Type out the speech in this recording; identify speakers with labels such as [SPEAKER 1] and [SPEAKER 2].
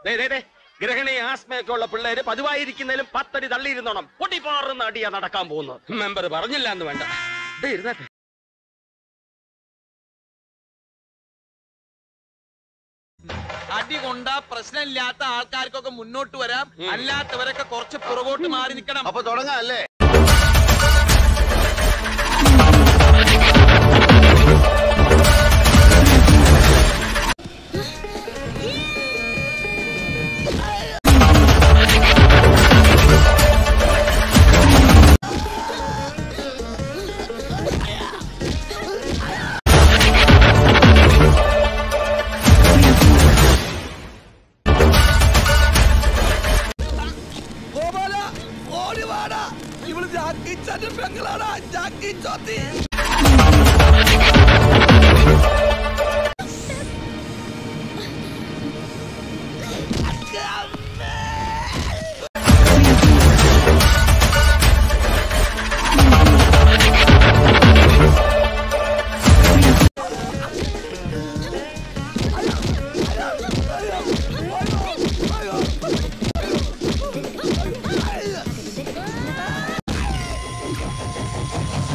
[SPEAKER 1] ഗ്രഹണി ആസ്മയൊക്കെ ഉള്ള പിള്ളേര് പതിവായിരിക്കുന്നതിലും 10 അടി തള്ളിയിരുന്നോണം. പൊട്ടിപ്പാറുന്ന അടിയാ നടക്കാൻ പോകുന്നത്. മെമ്പർ പറഞ്ഞില്ല എന്ന് വേണ്ട. ഇരുന്നട്ടെ.
[SPEAKER 2] അടി കൊണ്ട പ്രശ്നമില്ലാത്ത ആൾക്കാർക്കൊക്കെ മുന്നോട്ട് വരാം, അല്ലാത്തവരൊക്കെ കുറച്ച് പുറകോട്ട് മാറി നിൽക്കണം.
[SPEAKER 3] അപ്പൊ തുടങ്ങാം അല്ലേ?
[SPEAKER 2] ഇവള് ജാക്കി ചാന്റെ പെങ്ങളാടാ, ജാക്കി ചോത്തി.